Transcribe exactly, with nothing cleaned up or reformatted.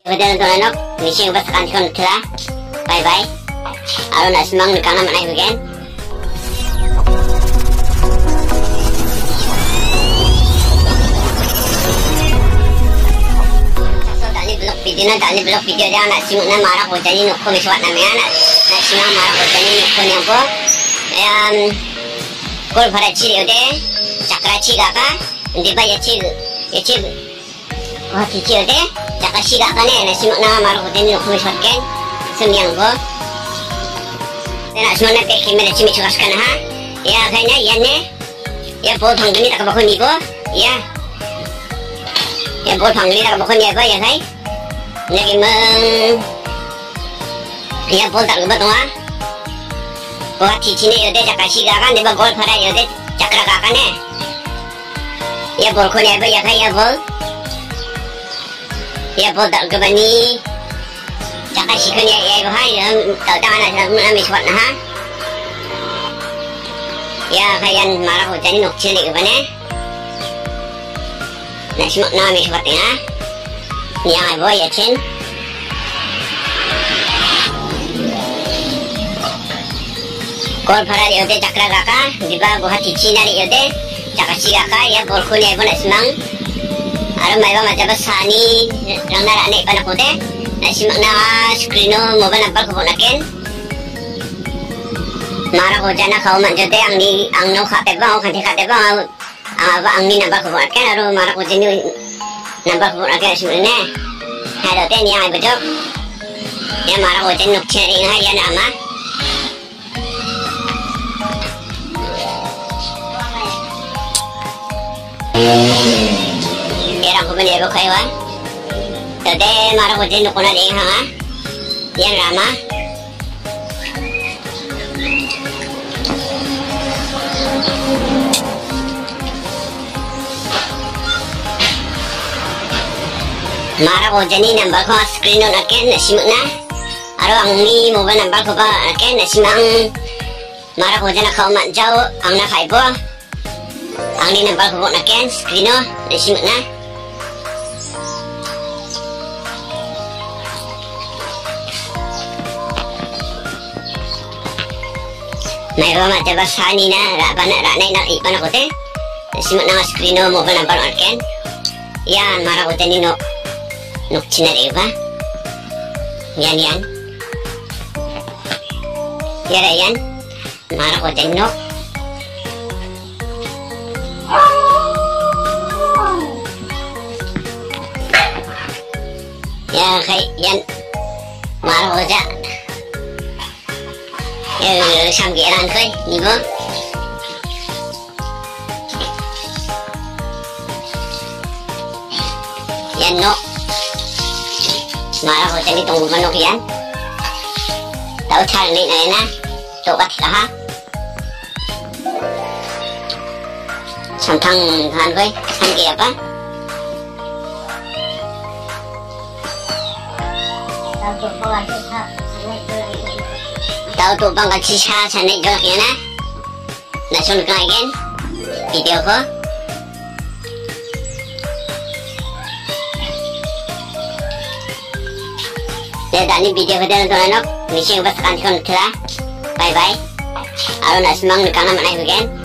Kemudian tonton misi ubah sekan tikon telah. Bye bye. Aron asmang nikana manai hugen. So tani blog video na tani blog video dia nak simuk na marah ho jani nokko miswat na me nak nak simang marah ho jani nokko ni ampo. Ayam kol phara chi ode chakra chi ga ka ndiba ya chi ya chi oh chi chi ode chakra chi ga ka ne na simuk na marah ho jani nokko miswat ken semyang go. Nak semua nak pakai mana cumi curaskan ha? Ya kayaknya ya ne, ya bol panggil tak bakal ni go, ya, ya bol panggil tak bakal ni apa ya kay? Lagi meng, ya bol tak lebat doa. Buat cici ni yaudah cakap si gakan, dia bol pada yaudah cakra gakan ne. Ya bol kau ni apa ya kay ya bol? Ya bol tak lebat ni. Cakap si kau ni ya ibu hai, tahu tak anak saya nak miswat nah. Ya kayan marah hujan ni nok cilik apa ne? Nak simak nama miswat ni ha? Ni yang ibu ya cen. Kol phara dia udah cakra gaka, di bawah buat cici nari udah cakap si gaka ya bol kau ni ibu nak semang. Aram ibu macam besani, rang narak ni pada kote. Nasimak na screeno mobile number ko nakin mara ko jana kau man jote ang ni ang no khate ba khate khate ba ang ba ang ni number ko nakin aro mara ko jeni number ko nakin simne ha do te ni ai bejo ya mara ko jen nuk cheri ha ya nama ya rang ko bani ko khaiwa. Tadi marah hujan nuk kena deh ha, yang ramah. Marah hujan ni number ko screen nak ken nasimuk na. Aro ang ni mobile number ko ba ken nasimang. Marah hujan nak kau mat jauh ang nak kai bo. Ang ni number ko nak ken screen nasimuk na. May ba macam basani na raba na ranay na ipa na kote. Simak na screen mo ba number arken? Yan mara kote ni no nok chinari ba? Yan yan. Yara yan. Mara kote no. Ya kay yan. Mara kote. Eh, sambiran koi, ni bo. Yan no. Mara ko tani tunggu manok yan. Tahu cara ni na na. Coba kita ha. Samtang kan koi, samgi apa? Tahu pola kita. Tahu tu bang kaki sah sana jual kian na, nak sunkan again video ko. Ya dah ni video ko dah nonton nak, misi ubah sekan tikon telah. Bye bye. Aron nak semang nikana mana again.